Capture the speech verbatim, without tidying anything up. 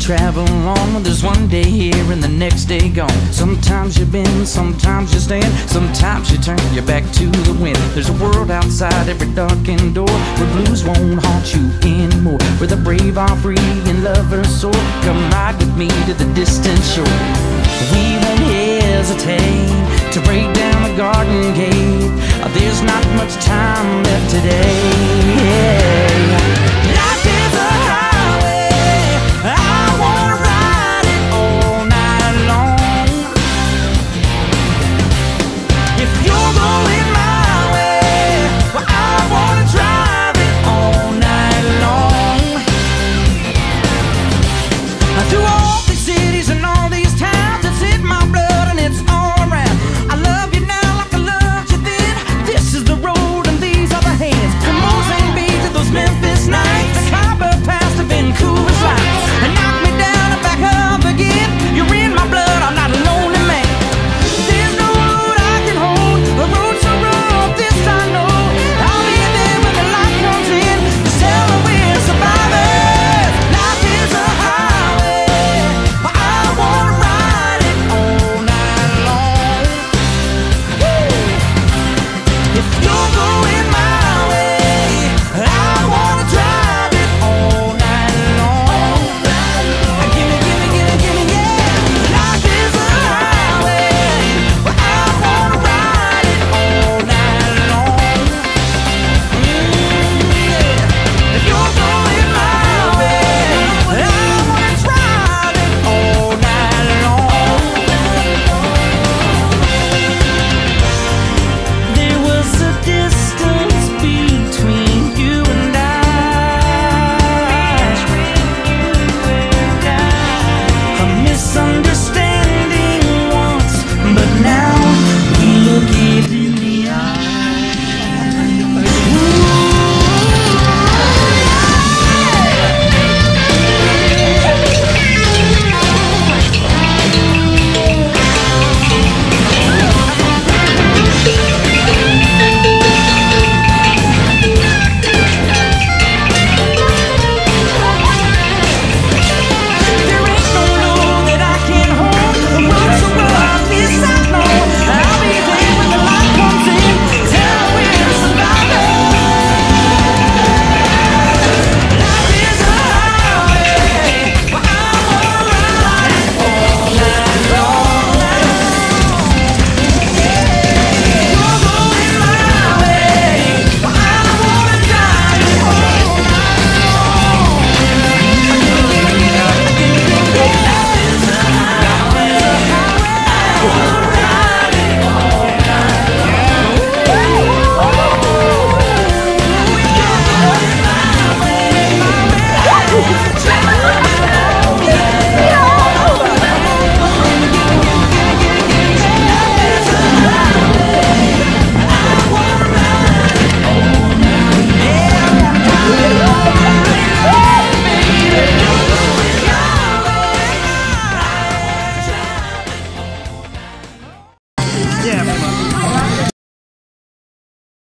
travel on. There's one day here and the next day gone. Sometimes you bend, sometimes you stand, sometimes you turn your back to the wind. There's a world outside every darkened door, where blues won't haunt you anymore, where the brave are free and lovers soar. Come ride with me to the distant shore. We won't hesitate to break down the garden gate. There's not much time left today. Life is a highway, I wanna ride it all night long. If you're going my way, well, I wanna drive it all night long. Through all these cities and all these towns, it's in my blood and it's all around. I love you now like I loved you then. This is the road and these are the hands. From Mozambique to those Memphis nights, the copper pass to Vancouver's lights, and knock me down and back up again. You're in my blood, I'm not a lonely man. There's no road I can hold, a road so rough, this I know. I'll be there when the light comes in, to tell her we're survivors. Life is a highway, but I wanna ride it all night long. Woo! If you're going my way, I wanna drive it all night long. Gimme, gimme, gimme, gimme, yeah. Life is a highway, but I wanna ride it all night long. Mm, yeah. If you're going my way, I wanna drive it all night long. There was a distance between you and I, a misunderstanding once, but now we look it in the eye. There ain't no load that I can't hold. The road so rough, this I know. I'll be there when the light comes in. Tell her we're survivors. Life is a highway, but I wanna ride it all night long. You're going my way, but I wanna drive it all night long. Yeah.